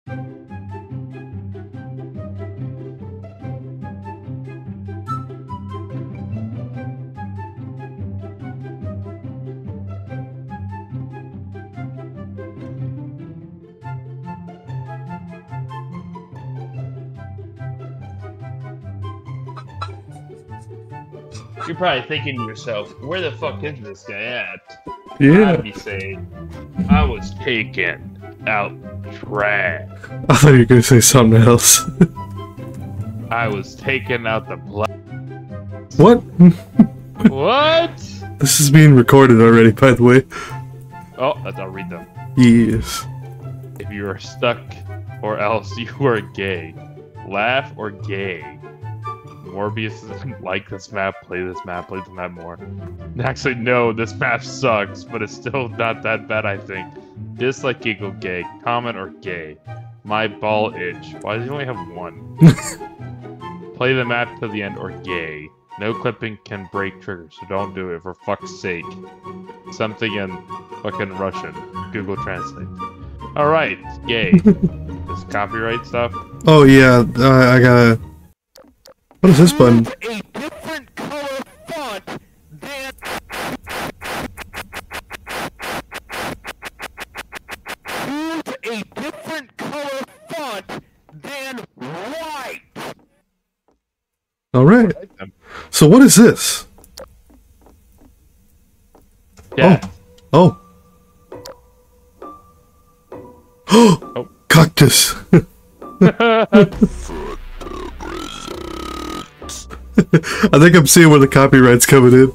You're probably thinking to yourself, where the fuck is this guy at? Yeah. I'd be saying, I was taken out trash. I thought you were gonna say something else. I was taken out the What? What? This is being recorded already, by the way. Oh, I'll read them. Yes. If you are stuck or else you are gay. Laugh or gay. Morbius doesn't like this map, play this map more. Actually, no, this map sucks, but it's still not that bad, I think. Dislike, giggle, gay. Comment or gay. My ball itch. Why does he only have one? Play the map to the end or gay. No clipping can break triggers, so don't do it for fuck's sake. Something in fucking Russian. Google Translate. Alright, gay. This copyright stuff? Oh yeah, I gotta... What is this button? A different color font than... Use a different color font than white! Alright. So what is this? Yeah. Oh. Oh. Cactus! I think I'm seeing where the copyright's coming in.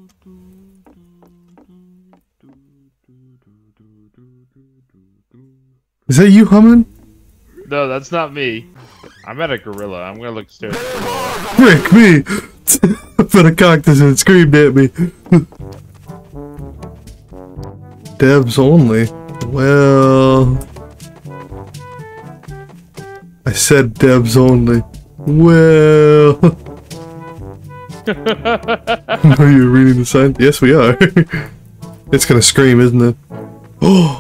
Is that you humming? No, that's not me. I'm at a gorilla. I'm gonna look upstairs. Frick me! I put a cactus and it screamed at me. Devs only. Well... I said devs only. Well... Are you reading the sign? Yes, we are. It's gonna scream, isn't it? Oh!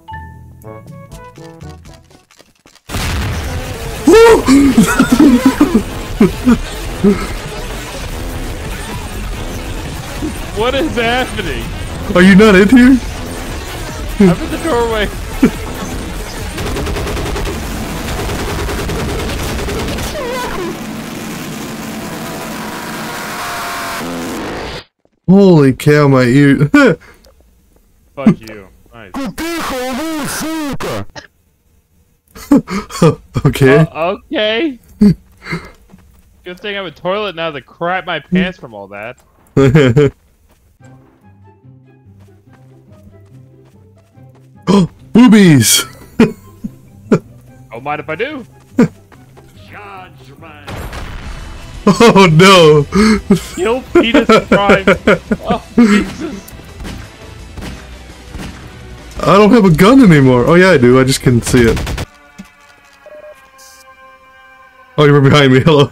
What is happening? Are you not in here? I'm in the doorway. Holy cow, my ear. Fuck you. Nice. Okay. Okay. Good thing I have a toilet now to crap my pants from all that. Oh, boobies! Don't mind if I do. Oh no! Kill Penis Prime. Oh, Jesus. I don't have a gun anymore. Oh yeah, I do. I just couldn't see it. Oh, you were behind me. Hello.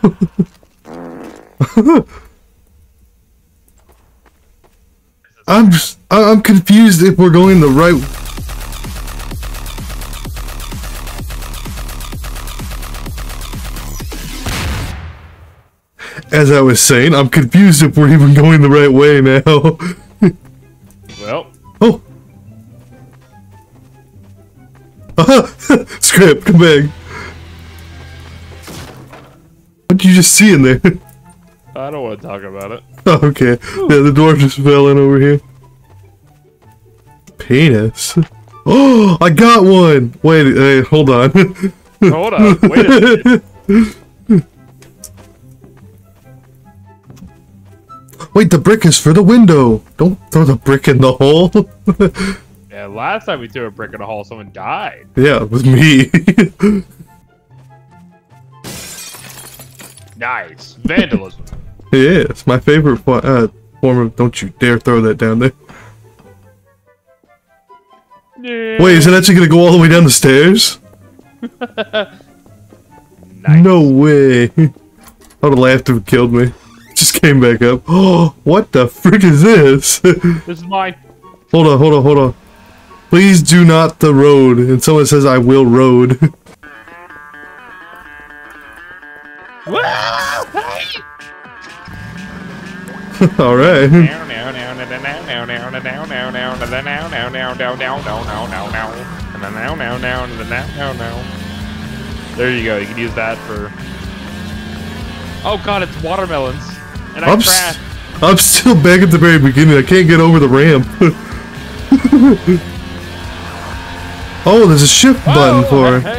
I'm confused if we're going the right... As I was saying, I'm confused if we're even going the right way now. Well. Oh! Scrap, come back. What did you just see in there? I don't want to talk about it. Oh, okay. Yeah, the door just fell in over here. Penis. Oh, I got one! Wait, hey, hold on. Hold on, wait a minute. Wait, the brick is for the window! Don't throw the brick in the hole! Yeah, last time we threw a brick in a hole, someone died. Yeah, it was me. Nice. Vandalism. Yeah, it's my favorite form of... Don't you dare throw that down there. Yeah. Wait, is it actually gonna go all the way down the stairs? Nice. No way. I would have laughed if it killed me. It just came back up. Oh, what the frick is this? This is mine. Hold on, hold on, hold on. Please do not the road. And someone says I will road. All right. There you go. You can use that for. Oh god, it's watermelons, and I I'm crashed. I'm still back at the very beginning. I can't get over the ramp. Oh, there's a shift button for it.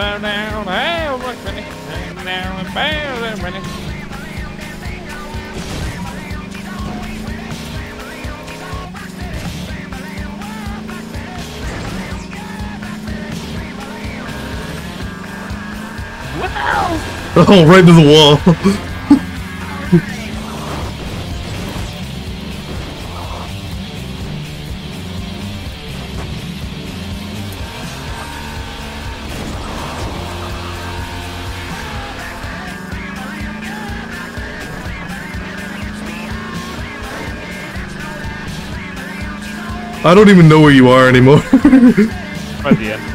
Oh, right to the wall. I don't even know where you are anymore. Right at the end.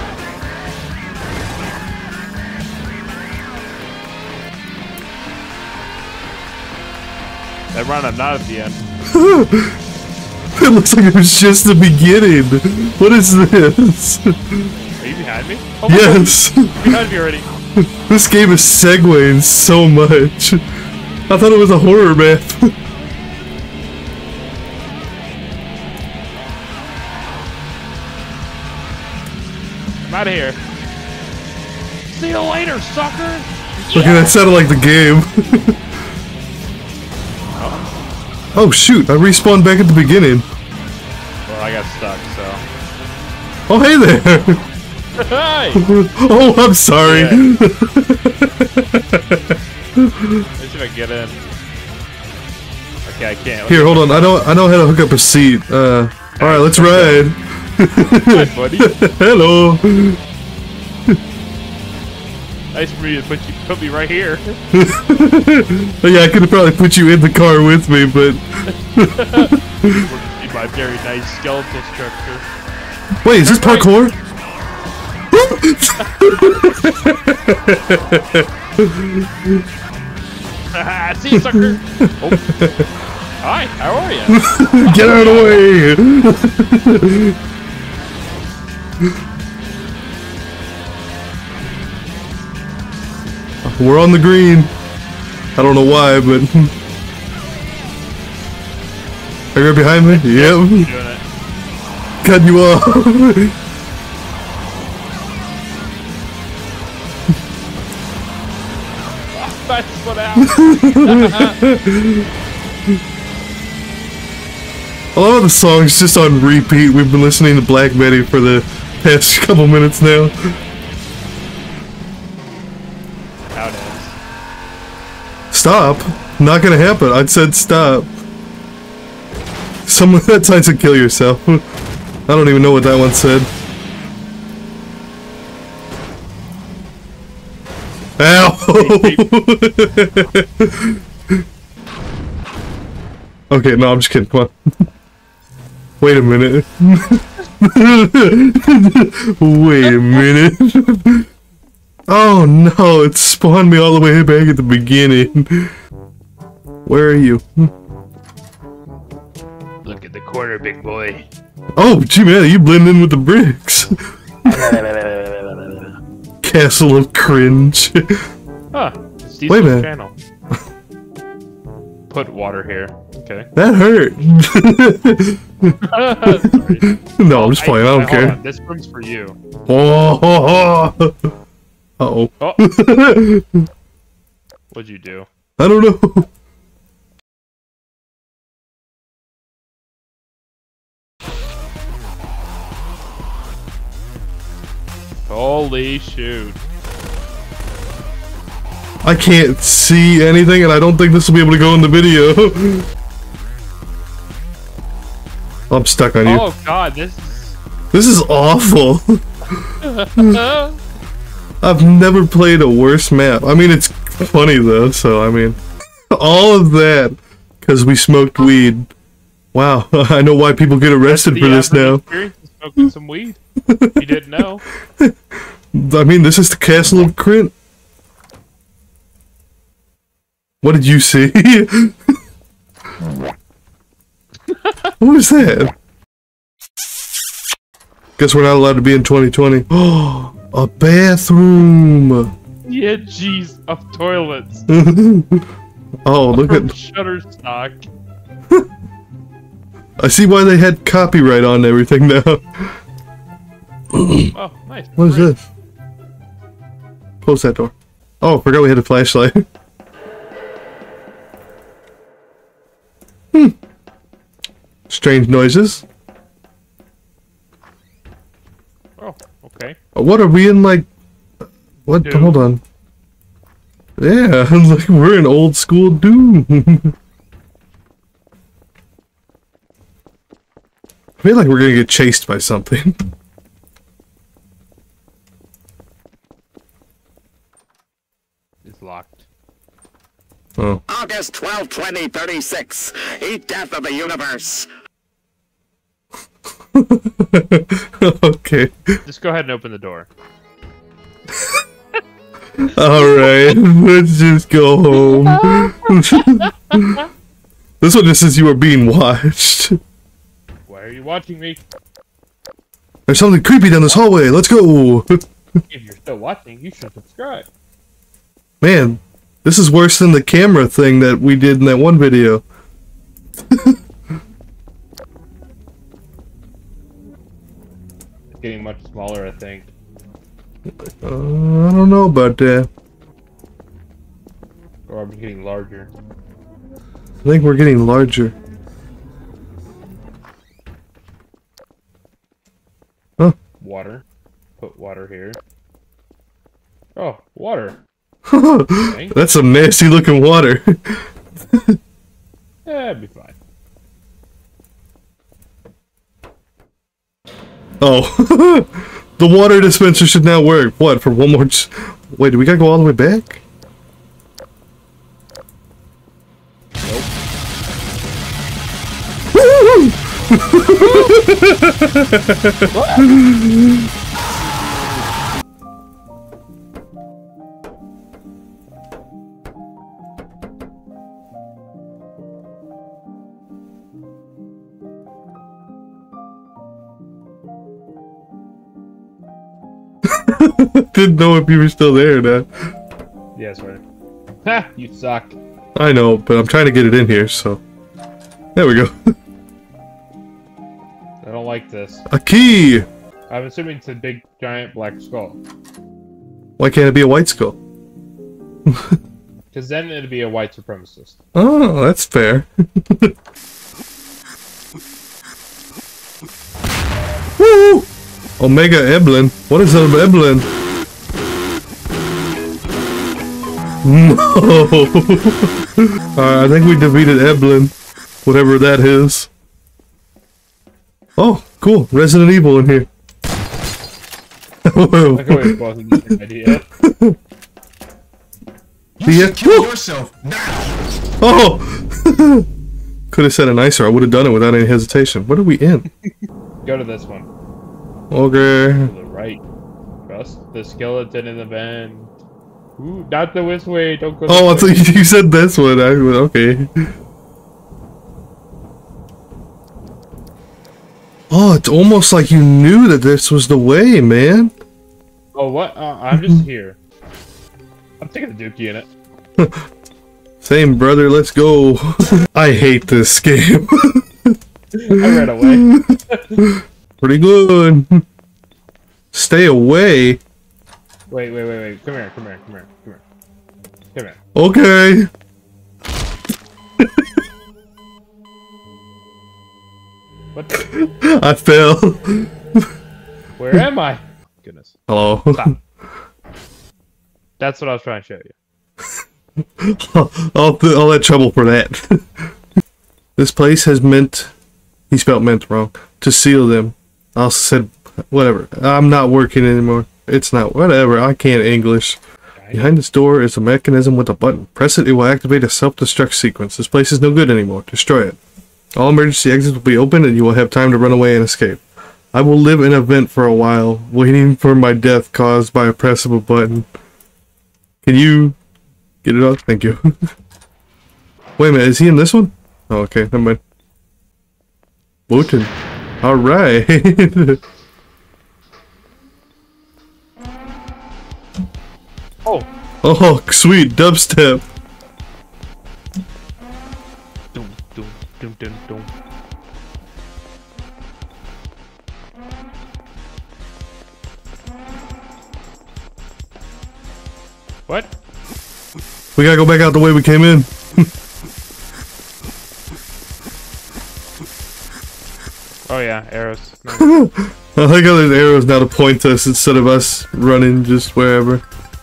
That run, I'm not at the end. It looks like it was just the beginning. What is this? Are you behind me? Oh my Yes. God, you're behind me already. This game is segueing so much. I thought it was a horror map. I'm out of here. See you later, sucker! Okay, that sounded like the game. Oh shoot, I respawned back at the beginning. Well, I got stuck, so. Oh hey there! Hi! Oh, I'm sorry. Let's see if I can get in. Okay, I can't. Here, hold on. I know how to hook up a seat. Alright, let's ride. Hi, buddy. Hello. Nice for you to put me right here. Yeah, I could have probably put you in the car with me, but In my very nice skeletal structure. wait, is this parkour? See you, sucker! Oh. Hi, how are you? Get out of the way! We're on the green. I don't know why, but are you right behind me? Yep. Doing it. Cut you off. That's what out. A lot of the songs just on repeat. We've been listening to Black Betty for the past couple minutes now. How it is. Stop. Not gonna happen. I said stop. Someone that sign said kill yourself. I don't even know what that one said. Ow! Okay, no, I'm just kidding. Come on. Wait a minute. Wait a minute. Oh no, it spawned me all the way back at the beginning. Where are you? Look at the corner, big boy. Oh, gee man, you blend in with the bricks. Castle of Cringe. Huh. Steve's Wait a minute. channel. Put water here. Okay. That hurt. Sorry. No, I'm just playing, I don't hold care. on, this room's for you. Oh, uh-oh. Oh. What'd you do? I don't know. Holy shoot. I can't see anything, and I don't think this will be able to go in the video. I'm stuck on you. Oh god, this This is awful. is... I've never played a worse map. I mean, it's funny though, so I mean... All of that, because we smoked weed. Wow, I know why people get arrested for this now. Smoking some weed. You didn't know. I mean, this is the Castle of Crint. What did you see? What was that? Guess we're not allowed to be in 2020. Oh, a bathroom. Yeah, jeez, of toilets. Oh, look From at. Shutterstock. I see why they had copyright on everything now. Oh, nice. What is Great. this? Close that door. Oh, I forgot we had a flashlight. Strange noises. Oh, okay. What are we in, like... What? Doom. Hold on. Yeah, like we're in old school Doom. I feel like we're gonna get chased by something. It's locked. Oh. August 12, 2036. Eat death of the universe. Okay. Just go ahead and open the door. Alright, let's just go home. This one just says you are being watched. Why are you watching me? There's something creepy down this hallway, let's go! If you're still watching, you should subscribe. Man, this is worse than the camera thing that we did in that one video. It's getting much smaller, I think. I don't know about that. Or I'm getting larger. I think we're getting larger. Huh. Water. Put water here. Oh, water. Okay. That's some nasty looking water. Yeah, it'd be fine. Oh. The water dispenser should now work. What, for one more... Wait, do we gotta go all the way back? Didn't know if you were still there or not. Yeah, that's right. Ha! You suck. I know, but I'm trying to get it in here, so... There we go. I don't like this. A key! I'm assuming it's a big, giant black skull. Why can't it be a white skull? Because then it'd be a white supremacist. Oh, that's fair. Woo! Omega Eblin. What is an Eblin? No! I think we defeated Eblin. Whatever that is. Oh, cool. Resident Evil in here. Like always wasn't a good idea. Yeah. Kill yourself now. Oh! Could have said it nicer. I would have done it without any hesitation. What are we in? Go to this one. Okay. To the right. Trust the skeleton in the vent. Ooh, not the this way. Don't go. Oh, I this way. thought you said this one. Okay. Oh, it's almost like you knew that this was the way, man. Oh, what? I'm just here. I'm taking the Dookie in it. Same, brother. Let's go. I hate this game. I ran away. Pretty good. Stay away. Wait. Come here. Okay. What? I fell. Where am I? Goodness. Hello. Stop. That's what I was trying to show you. I'll let trouble for that. This place has meant... He spelled meant wrong. To seal them. I also said... Whatever. I'm not working anymore. It's not... Whatever. I can't English. Behind this door is a mechanism with a button. Press it will activate a self-destruct sequence. This place is no good anymore. Destroy it. All emergency exits will be open and you will have time to run away and escape. I will live in a vent for a while, waiting for my death caused by a press of a button. Can you get it off? Thank you. Wait a minute, is he in this one? Oh, okay, never mind. Wotan. Alright. Oh. Oh, sweet dubstep. Dum, dum, dum, dum, dum. What? We gotta go back out the way we came in. Oh yeah, arrows. Nice. I like how there's arrows now to point us instead of us running just wherever.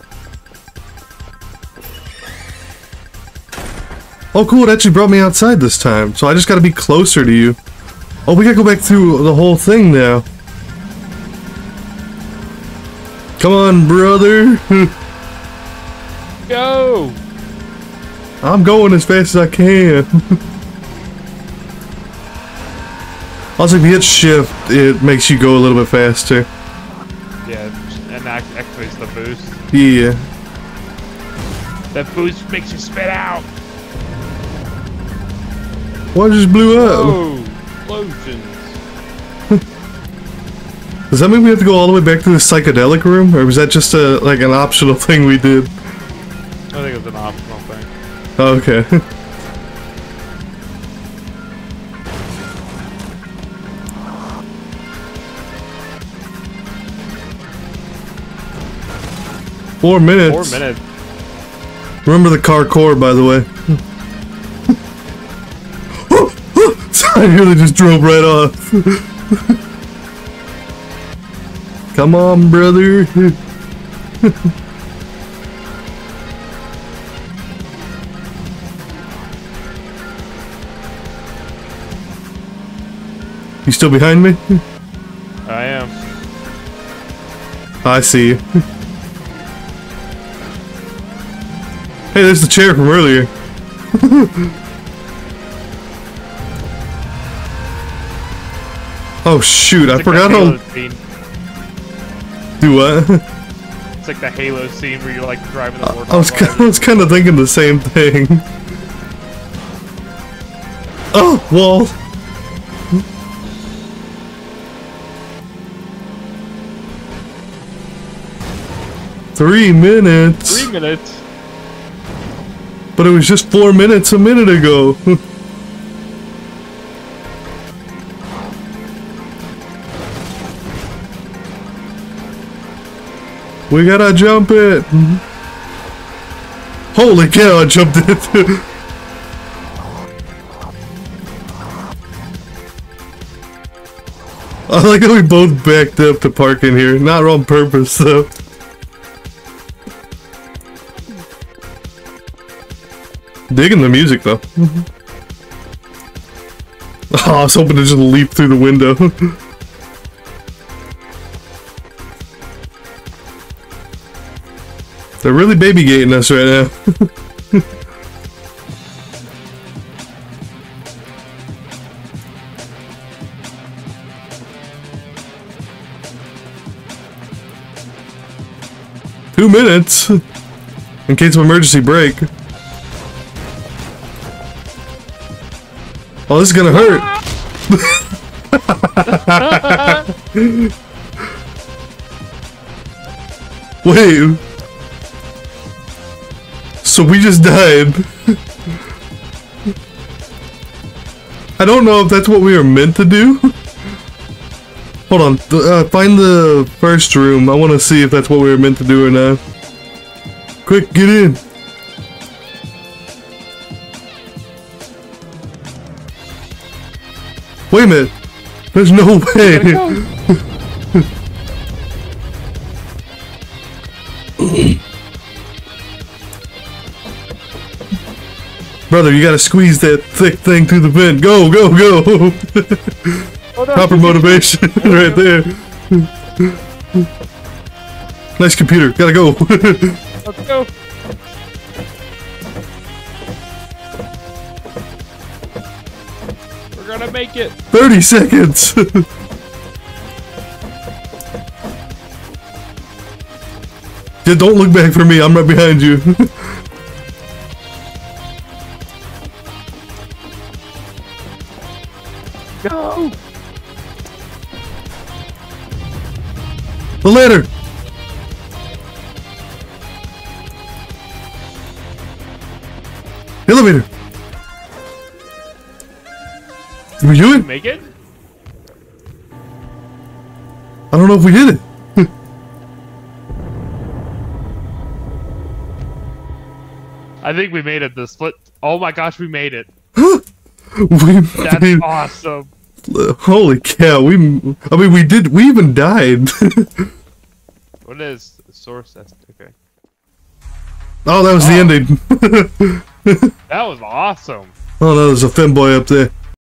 Oh cool, it actually brought me outside this time, so I just gotta be closer to you. Oh, we gotta go back through the whole thing now. Come on, brother. Go! I'm going as fast as I can. Also, if you hit shift, it makes you go a little bit faster. Yeah, and that activates the boost. Yeah. That boost makes you spit out! What just blew up? Oh, explosions. Does that mean we have to go all the way back to the psychedelic room? Or was that just a like an optional thing we did? I think it was an optional thing. Oh, okay. Four minutes. 4 minutes. Remember the car core, by the way. I nearly just drove right off. Come on, brother. You still behind me? I am. I see you. Hey, there's the chair from earlier. Oh shoot, I It's like forgot the how... Halo scene. Do what? It's like the Halo scene where you're like driving the warp. I was kind of thinking the same thing. Oh, wall. Three minutes. 3 minutes. But it was just 4 minutes a minute ago. We gotta jump it. Holy cow, I jumped it. I like how we both backed up to park in here. Not on purpose, though. Digging the music, though. Oh, I was hoping to just leap through the window. They're really baby-gating us right now. Two minutes! In case of emergency brake. Oh, this is gonna hurt! Wait! So we just died. I don't know if that's what we were meant to do. Hold on, find the first room. I want to see if that's what we were meant to do or not. Quick, get in. Wait a minute. There's no way. Brother, you gotta squeeze that thick thing through the vent. Go, go, go! Oh, no, Proper motivation right there. Nice computer, gotta go. Let's go. We're gonna make it. 30 seconds! Yeah, don't look back for me, I'm right behind you. The ladder! Elevator! Did we do it? Make it? I don't know if we did it. I think we made it. The split. Oh my gosh, we made it. That's That's awesome. Holy cow! I mean, we did. We even died. What is the source? That's okay. Oh, that was the ending. That was awesome. Oh no, there's a femboy up there.